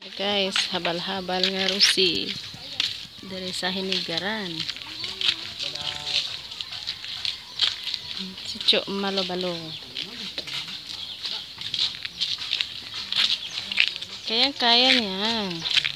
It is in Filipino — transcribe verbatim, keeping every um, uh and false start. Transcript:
Guys, habal-habal nga rusi dari sa hinigaran. Cucuk malo-balo. Kaya kaya niyan.